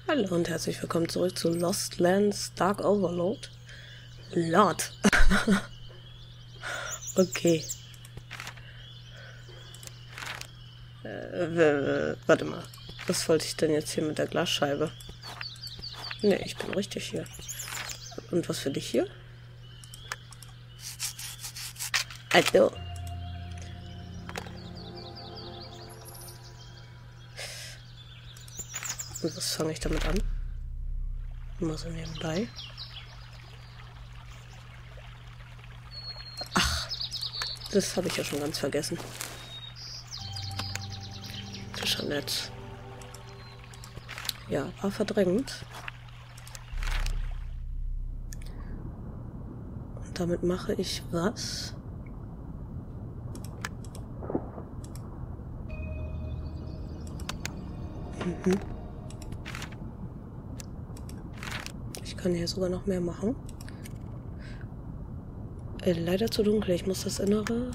Hallo und herzlich willkommen zurück zu Lost Lands Dark Overlord. Lord. Okay. Warte mal. Was wollte ich denn jetzt hier mit der Glasscheibe? Ne, ich bin richtig hier. Und was für dich hier? Also. Und was fange ich damit an? Immer so nebenbei. Ach, das habe ich ja schon ganz vergessen. Fischernetz. Ja, war verdrängt. Und damit mache ich was? Ich kann hier sogar noch mehr machen. Leider zu dunkel. Ich muss das Innere...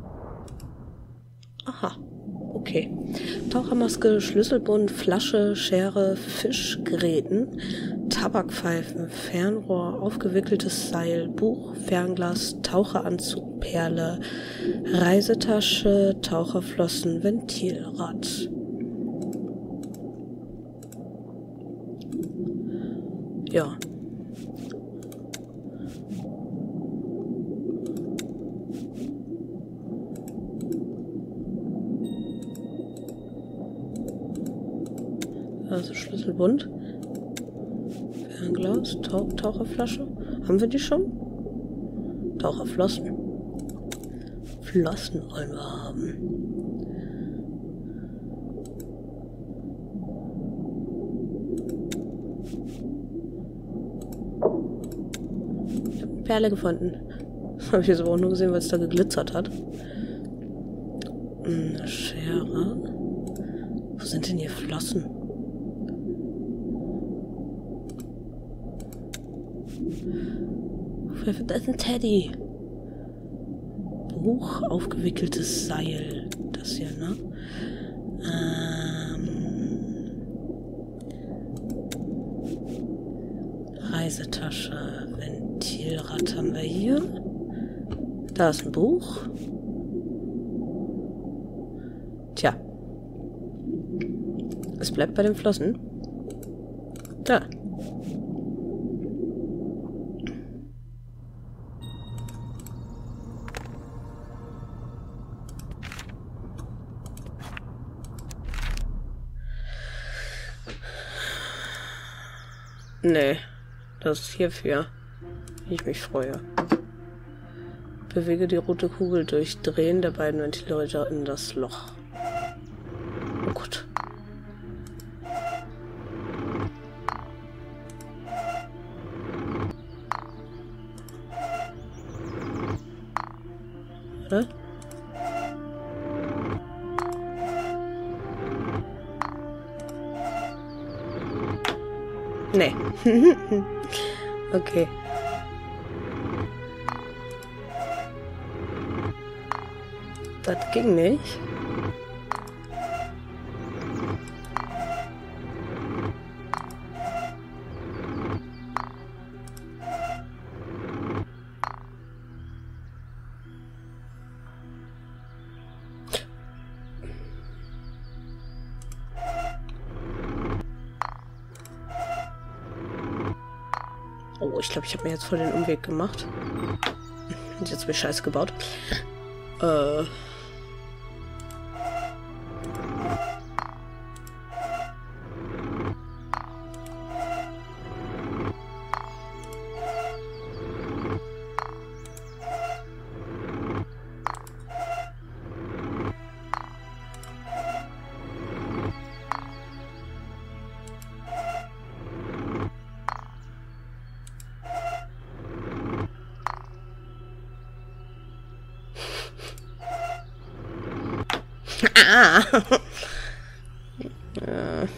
Aha. Okay. Tauchermaske, Schlüsselbund, Flasche, Schere, Fischgräten, Tabakpfeifen, Fernrohr, aufgewickeltes Seil, Buch, Fernglas, Taucheranzug, Perle, Reisetasche, Taucherflossen, Ventilrad. Ja. Also Schlüsselbund. Fernglas, Taucherflasche. Haben wir die schon? Taucherflossen. Flossen wollen wir haben. Ich habe eine Perle gefunden. Habe ich jetzt aber auch nur gesehen, weil es da geglitzert hat. Eine Schere. Wo sind denn hier Flossen? Das ist ein Teddy. Buch, aufgewickeltes Seil. Das hier, ne? Reisetasche, Ventilrad haben wir hier. Da ist ein Buch. Tja. Es bleibt bei den Flossen. Da. Nee, das ist hierfür, wie ich mich freue. Bewege die rote Kugel durch Drehen der beiden Ventilator in das Loch. Oh Gott. Warte. Nee. Okay. Das ging nicht. Oh, ich glaube, ich habe mir jetzt voll den Umweg gemacht. Und jetzt habe ich Scheiße gebaut. Ah. Ja.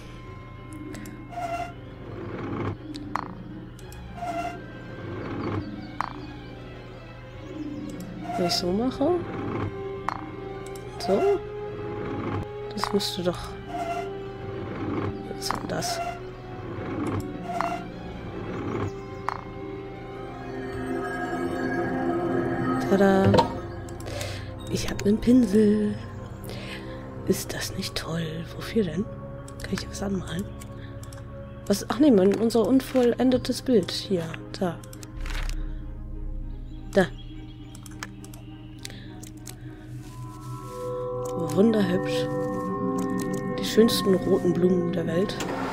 Wenn ich so mache? So? Das müsste doch... Was ist denn das? Tada! Ich habe einen Pinsel. Ist das nicht toll? Wofür denn? Kann ich was anmalen? Was? Ach nee, unser unvollendetes Bild. Hier, da. Da. Wunderhübsch. Die schönsten roten Blumen der Welt.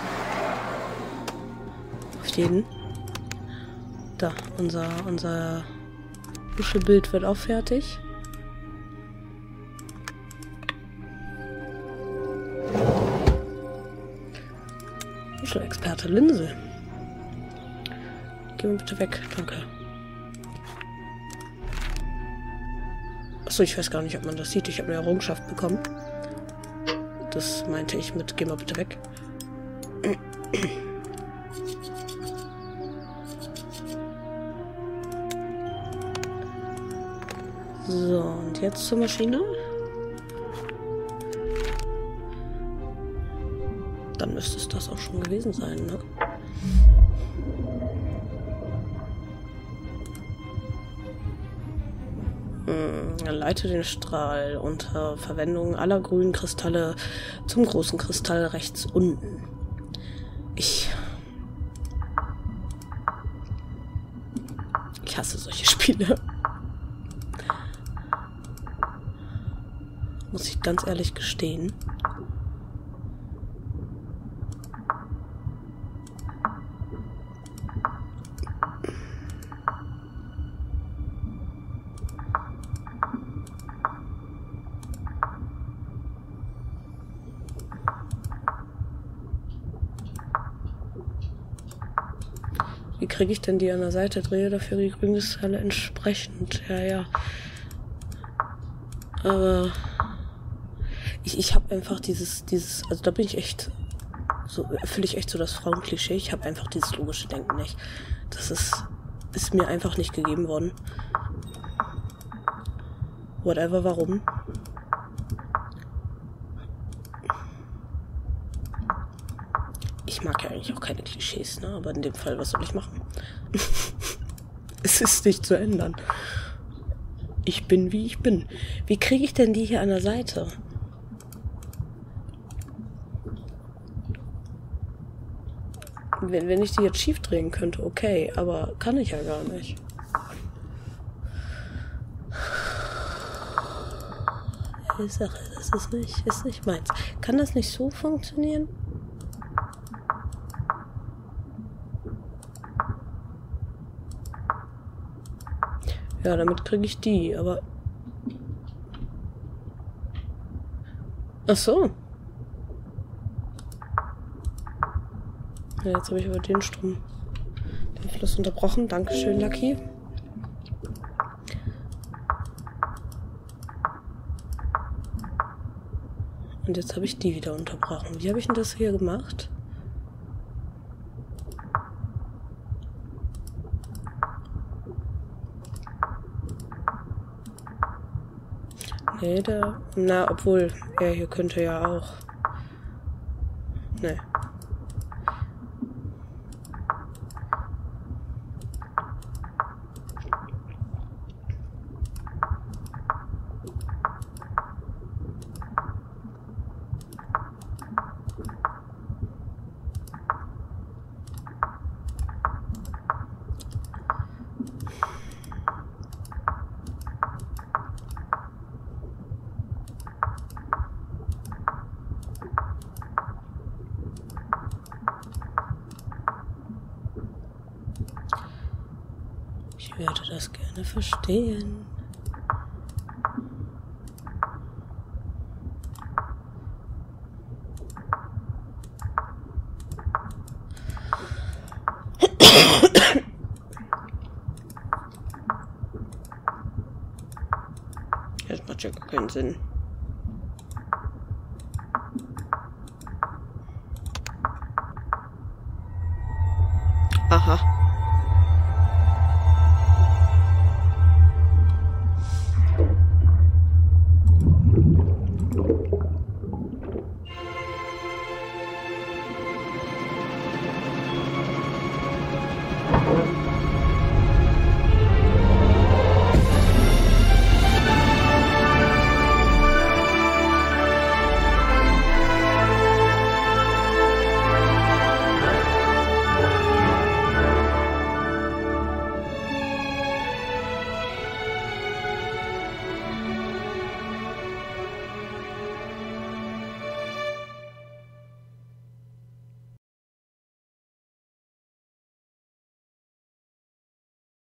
Auf jeden. Da, unser Muschelbild wird auch fertig. Muschelexperte Linse. Geh mal bitte weg, danke. Achso, ich weiß gar nicht, ob man das sieht. Ich habe eine Errungenschaft bekommen. Das meinte ich mit, geh mal bitte weg. So, und jetzt zur Maschine. Dann müsste es das auch schon gewesen sein, ne? Leite den Strahl unter Verwendung aller grünen Kristalle zum großen Kristall rechts unten. Ich hasse solche Spiele. Muss ich ganz ehrlich gestehen. Wie kriege ich denn die an der Seite? Drehe dafür die Grünkristalle entsprechend. Ja, ja. Aber ich habe einfach dieses, also da bin ich echt, so erfülle ich echt so das Frauenklischee. Ich habe einfach dieses logische Denken nicht. Das ist mir einfach nicht gegeben worden. Whatever, warum. Ich mag ja eigentlich auch keine Klischees, ne? Aber in dem Fall, was soll ich machen? Es ist nicht zu ändern. Ich bin, wie ich bin. Wie kriege ich denn die hier an der Seite? Wenn ich die jetzt schief drehen könnte, okay. Aber kann ich ja gar nicht. Die Sache, das ist nicht meins. Kann das nicht so funktionieren? Ja, damit kriege ich die, aber... Ach so. Ja, jetzt habe ich aber den Strom, den Fluss unterbrochen. Dankeschön, Lucky. Und jetzt habe ich die wieder unterbrochen. Wie habe ich denn das hier gemacht? Nee, na, obwohl, er hier könnte ja auch. Nee. Ich würde das gerne verstehen. Das macht ja gar keinen Sinn. Aha.